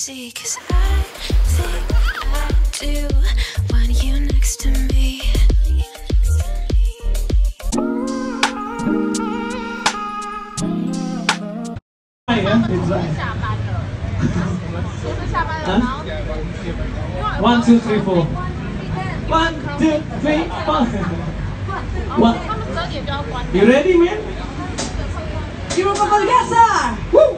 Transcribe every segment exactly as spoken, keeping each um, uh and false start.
see, 'cause I think I do want you next to me. One, two, three, four. One, two, three, four. One. You ready, man? You will go together. Woo!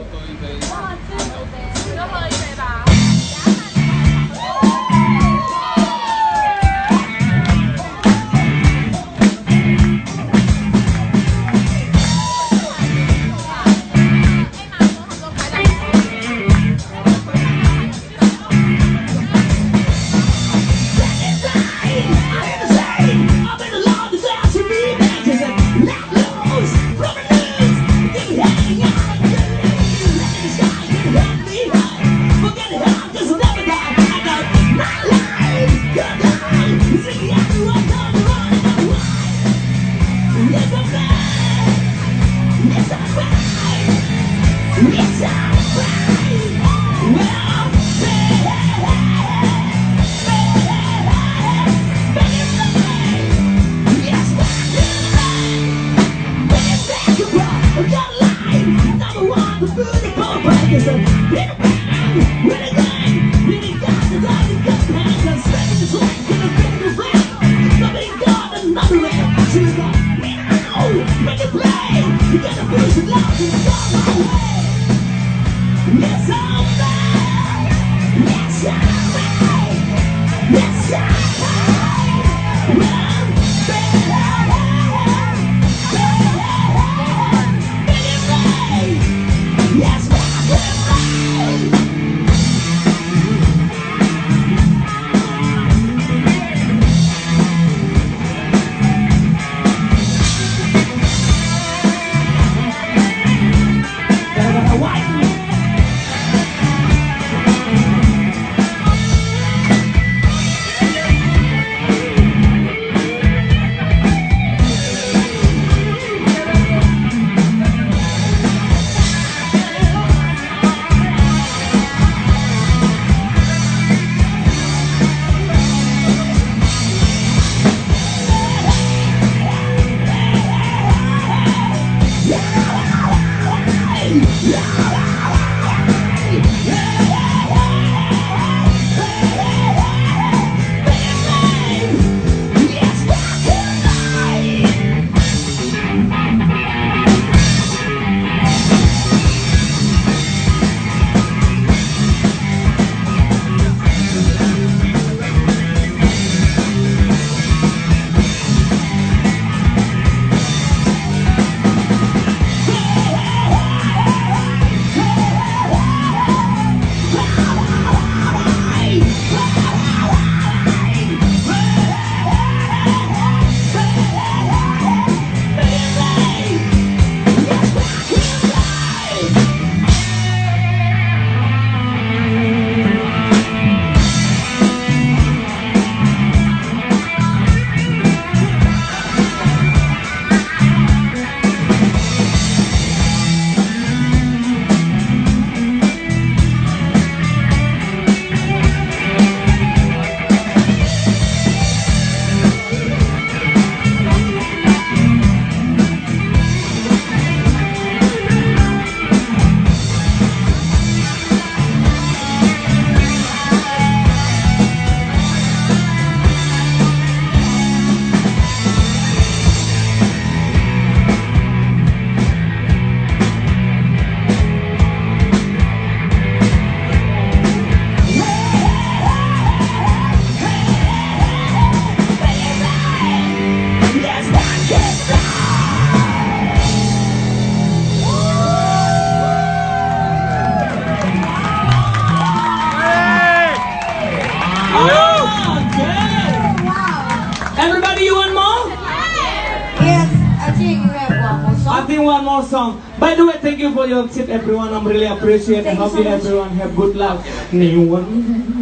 One more song. By the way, thank you for your tip, everyone. I'm really appreciate and hope so everyone have good luck. New one,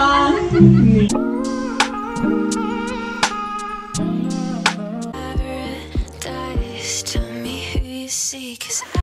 one. Tell me who you see, 'cause